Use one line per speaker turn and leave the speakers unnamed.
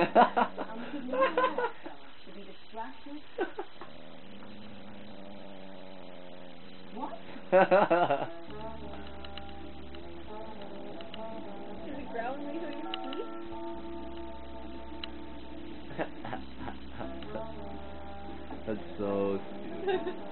What?
Is it growling when you sleep?
That's so stupid.